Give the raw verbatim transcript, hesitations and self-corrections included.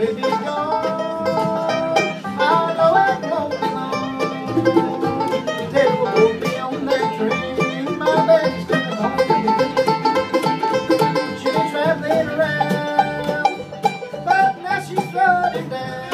baby gone. I know it won't be long. They will put me on that train. My baby's coming home to me. She's been traveling around, but now she's floating down.